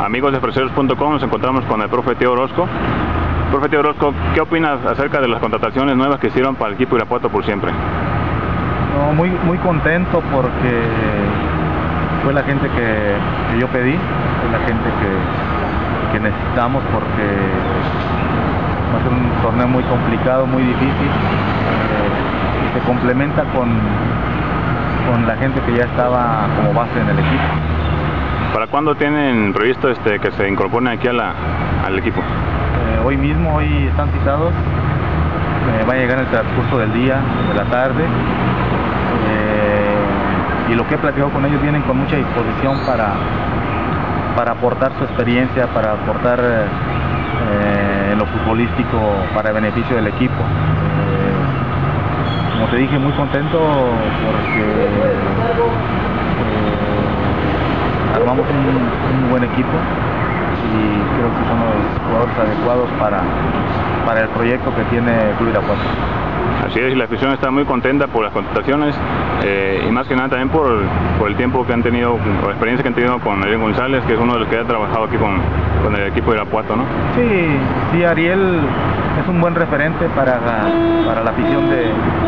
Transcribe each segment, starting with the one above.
Amigos de Freseros.com, nos encontramos con el profe Teo Orozco. Profe Teo Orozco, ¿qué opinas acerca de las contrataciones nuevas que hicieron para el equipo Irapuato por siempre? No, muy contento porque fue la gente que yo pedí, fue la gente que necesitamos, porque va a ser un torneo muy complicado, muy difícil, y se complementa con la gente que ya estaba como base en el equipo. ¿Para cuándo tienen previsto que se incorporen aquí al equipo? Hoy mismo, hoy están citados, va a llegar en el transcurso del día, de la tarde, y lo que he platicado con ellos, vienen con mucha disposición para aportar su experiencia, para aportar en lo futbolístico para el beneficio del equipo. Como te dije, muy contento porque armamos un buen equipo y creo que son los jugadores adecuados para el proyecto que tiene el Club Irapuato. Así es, y la afición está muy contenta por las contrataciones y más que nada también por el tiempo que han tenido, o la experiencia que han tenido con Ariel González, que es uno de los que ha trabajado aquí con el equipo de Irapuato, ¿no? Sí, Ariel es un buen referente para la afición de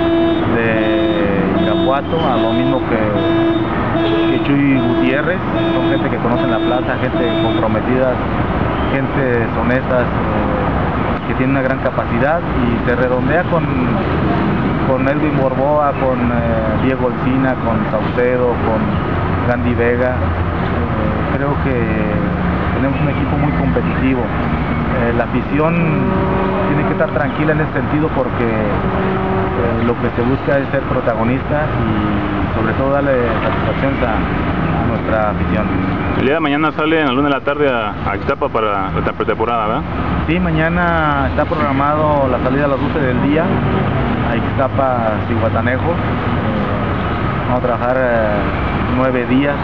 Irapuato, a lo mismo que Chuy Gutiérrez. Son gente que conocen la plaza, gente comprometida, gente honesta, que tiene una gran capacidad, y se redondea con Elvin Borboa, con Diego Olcina, con Saucedo, con Gandhi Vega. Creo que tenemos un equipo muy competitivo. La afición tiene que estar tranquila en ese sentido, porque lo que se busca es ser protagonista y sobre todo darle satisfacción a nuestra afición. El día de mañana sale a la 1 de la tarde a Ixtapa para la pretemporada, ¿verdad? Sí, mañana está programado la salida a las 12 del día a Ixtapa, Zihuatanejo. Vamos a trabajar 9 días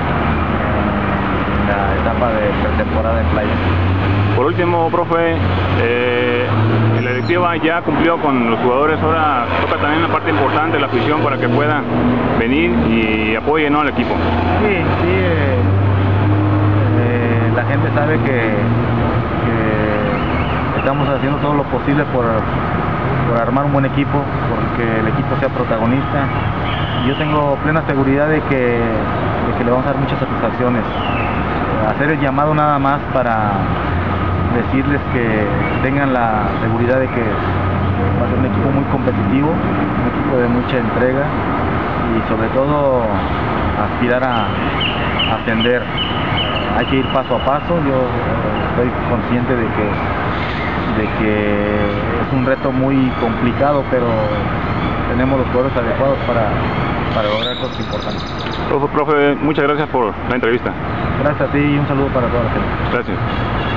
en la etapa de pretemporada en playa. Por último, profe, la directiva ya cumplió con los jugadores, ahora toca también una parte importante de la afición para que puedan venir y apoyen, ¿no?, al equipo. Sí, la gente sabe que estamos haciendo todo lo posible por armar un buen equipo, porque el equipo sea protagonista. Yo tengo plena seguridad de que le vamos a dar muchas satisfacciones. Hacer el llamado nada más para decirles que tengan la seguridad de que va a ser un equipo muy competitivo, un equipo de mucha entrega y sobre todo aspirar a ascender. Hay que ir paso a paso. Yo estoy consciente de que es un reto muy complicado, pero tenemos los jugadores adecuados para lograr cosas importantes. Profe, muchas gracias por la entrevista. Gracias a ti y un saludo para toda la gente. Gracias.